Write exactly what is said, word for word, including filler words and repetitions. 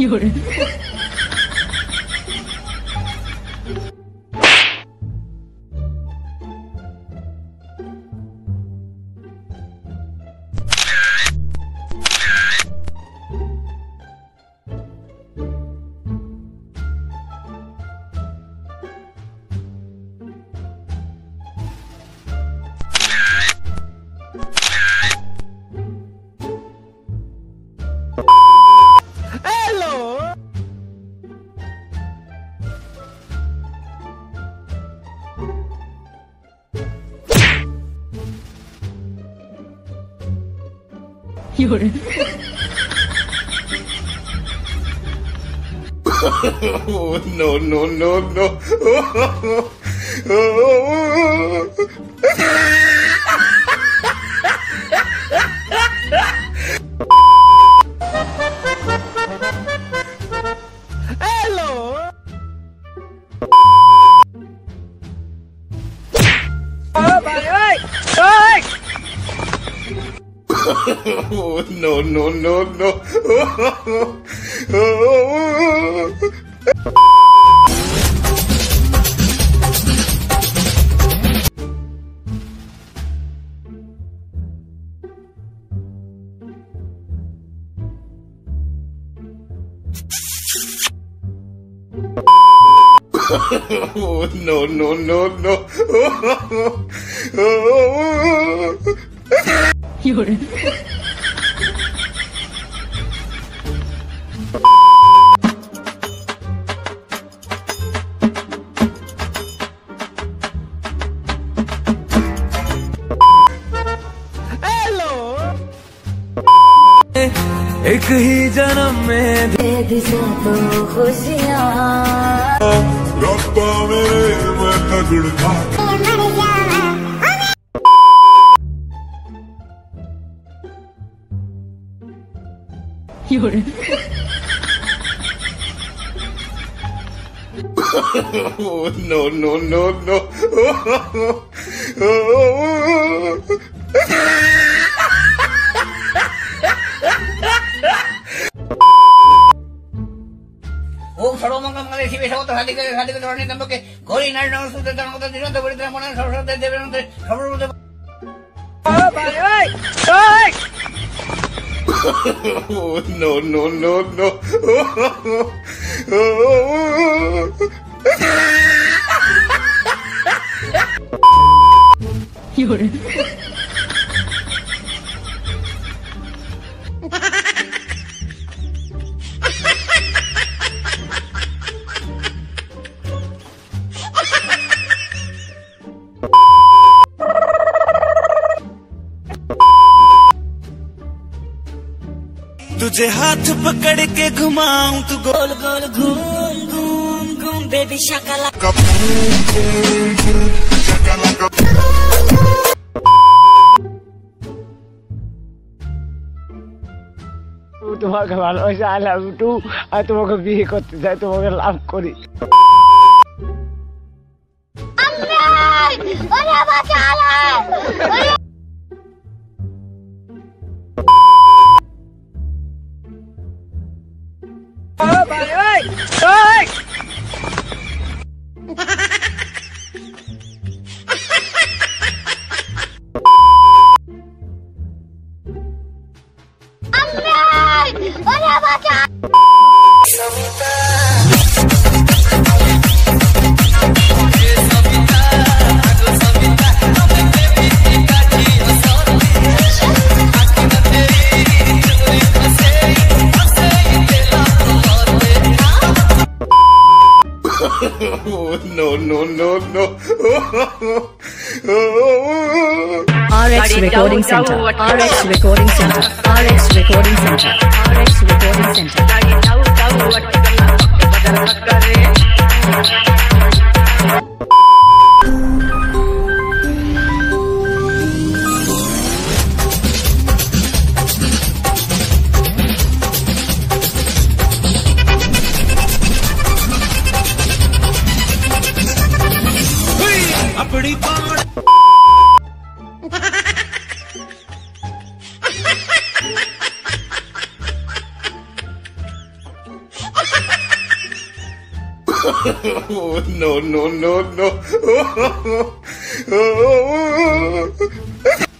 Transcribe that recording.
有人。有人。 No no no no. Hello. Oh, bye, ơi. Ơi. No no no no. No no no no. 有人。 एक ही जन्म में दे दी सबको खुशियाँ रब्बा मेरे मैं तगड़ खा 有人。 No no no no. オーソロモンガマで示したことはできるはできるね。なんぼけゴリなりのすでたのことでのところでもなそそででのでそろで。 Oh, bye, ơi. Ơi. No no no no. 有人。 तुझे हाथ पकड़ के घुमाऊं तू गोल गोल घूम घूम घूम बेबी शकला তোমাকে ভালোবাসি আই লাভ ইউ টু আর তোমাকে বিয়ে করতে চাই তোমাকে লাভ করি ওরে বাঁচালে Oh, bye, ơi. Ơi. ওরে বাঁচা No no no no. R X Recording Center. R X Recording Center. R X Recording Center. R X Recording Center. अपनी no, no, no, no.